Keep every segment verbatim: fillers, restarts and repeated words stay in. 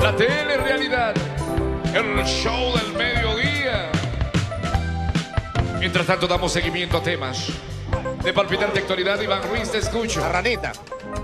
La telerrealidad, el show del mediodía. Mientras tanto damos seguimiento a temas de palpitante actualidad. Iván Ruiz, te escucho. La ranita.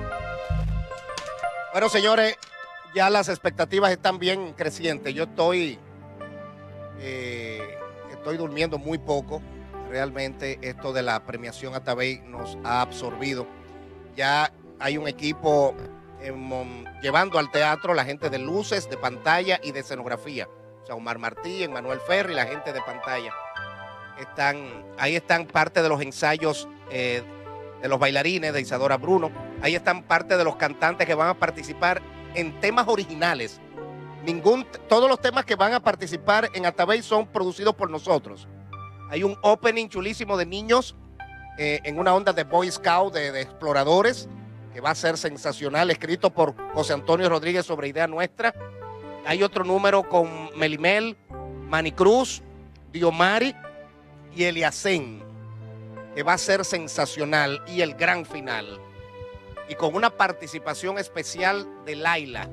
Bueno, señores, ya las expectativas están bien crecientes. Yo estoy, eh, estoy durmiendo muy poco. Realmente esto de la premiación Atabey nos ha absorbido. Ya hay un equipo eh, llevando al teatro la gente de luces, de pantalla y de escenografía. O sea, Omar Martí, Emmanuel Ferri, la gente de pantalla. Están, ahí están parte de los ensayos eh, de los bailarines, de Isadora Bruno. Ahí están parte de los cantantes que van a participar en temas originales. Ningún, todos los temas que van a participar en Atabey son producidos por nosotros. Hay un opening chulísimo de niños eh, en una onda de Boy Scout, de, de exploradores, que va a ser sensacional, escrito por José Antonio Rodríguez sobre idea nuestra. Hay otro número con Melimel, Manny Cruz, Diomari y Eliacén, que va a ser sensacional, y el gran final. Y con una participación especial de Laila.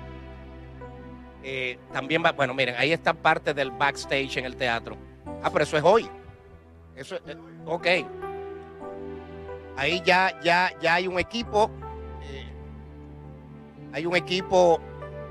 Eh, también va, bueno, miren, ahí está parte del backstage en el teatro. Ah, pero eso es hoy. Eso es, eh, ok. Ahí ya, ya, ya hay un equipo. Eh, hay un equipo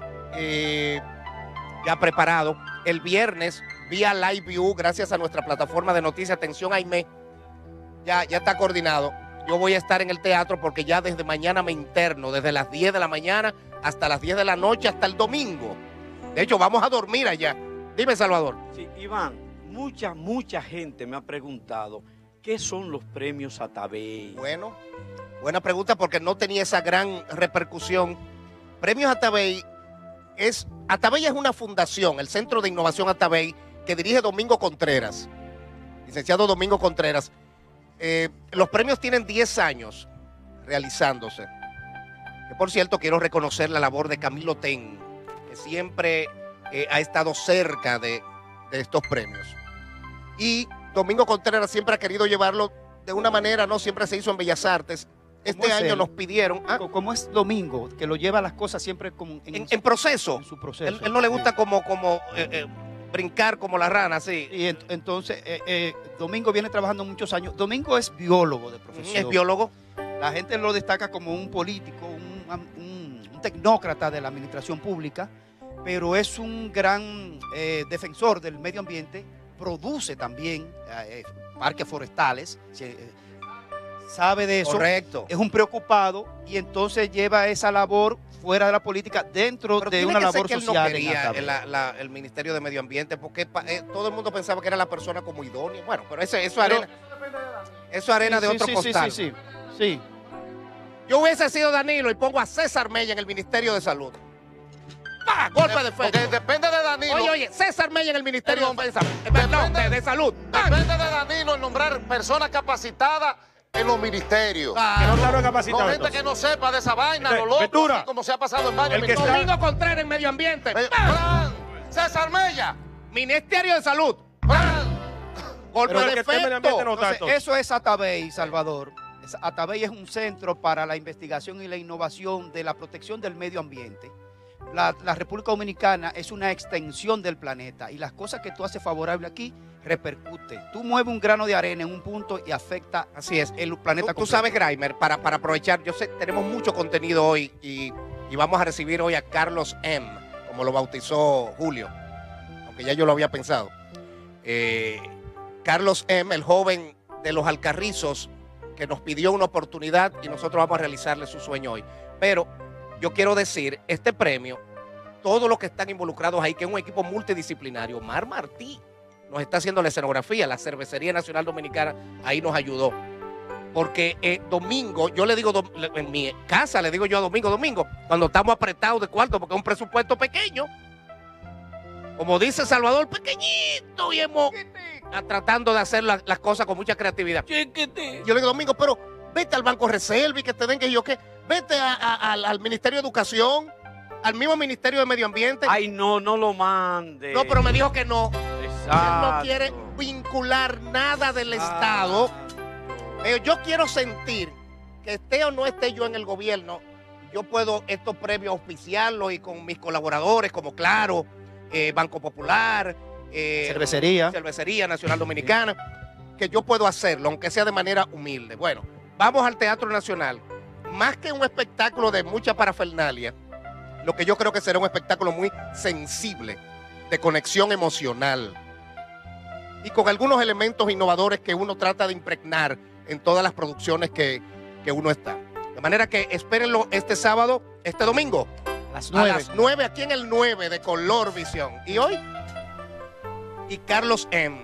eh, ya preparado. El viernes, vía Live View, gracias a nuestra plataforma de noticias, atención Aimé, ya, ya está coordinado. Yo voy a estar en el teatro porque ya desde mañana me interno, desde las diez de la mañana hasta las diez de la noche, hasta el domingo. De hecho, vamos a dormir allá. Dime, Salvador. Sí, Iván, mucha, mucha gente me ha preguntado qué son los premios Atabey. Bueno, buena pregunta porque no tenía esa gran repercusión. Premios Atabey es, Atabey es una fundación, el Centro de Innovación Atabey, que dirige Domingo Contreras, licenciado Domingo Contreras. Eh, los premios tienen diez años realizándose. Que por cierto, quiero reconocer la labor de Camilo Ten, que siempre eh, ha estado cerca de, de estos premios. Y Domingo Contreras siempre ha querido llevarlo de una manera, no siempre se hizo en Bellas Artes. Este año él? nos pidieron. ¿ah? Como es Domingo, que lo lleva las cosas siempre como en, en, en proceso. En su proceso. Él, él no le gusta sí. como, como eh, eh, brincar como la rana, sí. Y ent entonces, eh, eh, Domingo viene trabajando muchos años. Domingo es biólogo de profesión. Es biólogo. La gente lo destaca como un político, un, un, un tecnócrata de la administración pública, pero es un gran eh, defensor del medio ambiente. Produce también eh, parques forestales, eh, sabe de eso. Correcto. Es un preocupado y entonces lleva esa labor fuera de la política dentro Pero de tiene una que labor ser que social. Él no quería el, la, la, el Ministerio de Medio Ambiente porque eh, todo el mundo pensaba que era la persona como idónea. Bueno, pero eso, eso es arena, eso arena sí, de sí, otro sí, costal. Sí, sí, sí, sí. Yo hubiese sido Danilo y pongo a César Mella en el Ministerio de Salud. ¡Pah! Golpe de efecto. Porque depende de Danilo. Oye, oye, César Mella en el Ministerio el de, de, no, de, de Salud. Depende de Danilo el nombrar personas capacitadas en los ministerios. Ah, que no estaban capacitados. No, gente que no sepa de esa vaina, lo loco, así como se ha pasado en varios El que ministerios. Domingo Contreras en Medio Ambiente. Eh, Fran, César Mella. Ministerio de Salud. Fran. Golpe Pero el de que esté en medio ambiente no efecto. Entonces, eso es Atabey, Salvador. Es- Atabey es un centro para la investigación y la innovación de la protección del medio ambiente. La, la República Dominicana es una extensión del planeta y las cosas que tú haces favorable aquí repercuten. Tú mueves un grano de arena en un punto y afecta Así es. el planeta Tú, tú sabes, Graimer, para, para aprovechar, yo sé, tenemos mucho contenido hoy y, y vamos a recibir hoy a Carlos M., como lo bautizó Julio, aunque ya yo lo había pensado. Eh, Carlos M., el joven de los Alcarrizos, que nos pidió una oportunidad y nosotros vamos a realizarle su sueño hoy. Pero yo quiero decir, este premio, todos los que están involucrados ahí, que es un equipo multidisciplinario, Omar Martí nos está haciendo la escenografía, la Cervecería Nacional Dominicana ahí nos ayudó. Porque eh, domingo, yo le digo, en mi casa le digo yo a Domingo, Domingo, cuando estamos apretados de cuarto, porque es un presupuesto pequeño, como dice Salvador, pequeñito, y hemos a, tratando de hacer la, las cosas con mucha creatividad. Chiquitito. Yo le digo, Domingo, pero vete al Banco Reserva y que te den que yo qué, vete a, a, al, al Ministerio de Educación, al mismo Ministerio de Medio Ambiente. Ay, no, no lo mande. No, pero me dijo que no. Exacto. Él no quiere vincular nada del Estado. Pero yo quiero sentir que esté o no esté yo en el gobierno, yo puedo estos premios auspiciarlos y con mis colaboradores como Claro, eh, Banco Popular, eh, Cervecería. Cervecería Nacional Dominicana, que yo puedo hacerlo, aunque sea de manera humilde. Bueno, vamos al Teatro Nacional. Más que un espectáculo de mucha parafernalia, lo que yo creo que será un espectáculo muy sensible, de conexión emocional y con algunos elementos innovadores que uno trata de impregnar en todas las producciones que, que uno está. De manera que espérenlo este sábado, este domingo, A las a nueve. las nueve, aquí en el nueve de Color Visión. ¿Y hoy? Y Carlos M.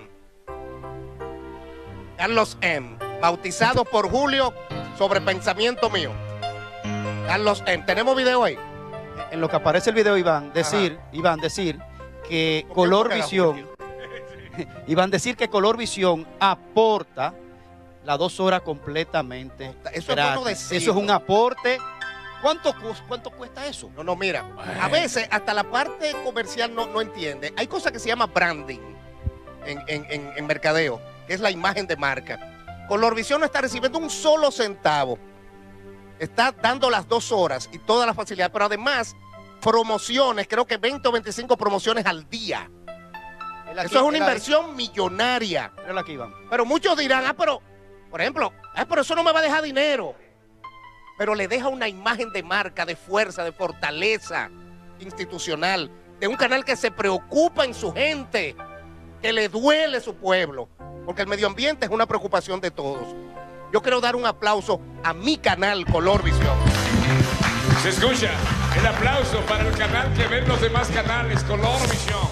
Carlos M. Bautizado por Julio sobre pensamiento mío. Carlos M. ¿Tenemos video ahí? En lo que aparece el video, Iván, decir, Iván, decir que ¿Por qué Color porque la Visión, Iván, decir que Color Visión aporta las dos horas completamente. Eso es gratis. bueno decirlo. Eso es un aporte. ¿Cuánto, cus- cuánto cuesta eso? No, no, mira, a veces hasta la parte comercial no, no entiende. Hay cosas que se llama branding en, en, en, en mercadeo, que es la imagen de marca. Colorvisión no está recibiendo un solo centavo. Está dando las dos horas y todas las facilidades, pero además promociones, creo que veinte o veinticinco promociones al día. Él aquí- Eso es una él ahí- inversión millonaria. míralo aquí, Iván. Pero muchos dirán, ah, pero, por ejemplo, ah, pero eso no me va a dejar dinero. Pero le deja una imagen de marca, de fuerza, de fortaleza institucional, de un canal que se preocupa en su gente, que le duele su pueblo, porque el medio ambiente es una preocupación de todos. Yo quiero dar un aplauso a mi canal Color Visión. Se escucha el aplauso para el canal que ven los demás canales, Color Visión.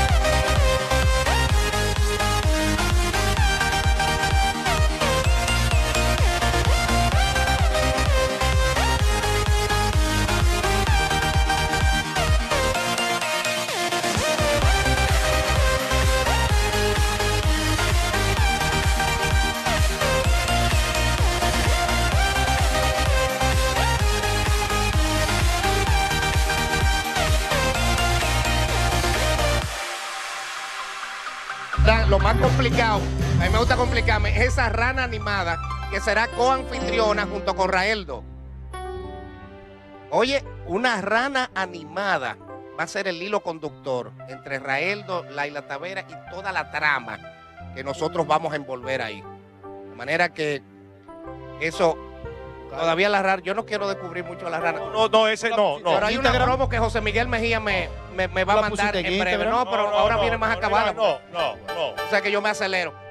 Ra- Lo más complicado, a mí me gusta complicarme, es esa rana animada que será coanfitriona junto con Raeldo. Oye, una rana animada va a ser el hilo conductor entre Raeldo, Laila Tavera y toda la trama que nosotros vamos a envolver ahí. De manera que eso, todavía la rana, yo no quiero descubrir mucho a la rana. No, no, ese no, no. Pero hay una promo que José Miguel Mejía me, me, me va a ¿La mandar pusiste en en breve. Instagram? No, pero No, no, ahora no, viene más no, acabada. No, no, no. O sea que yo me acelero.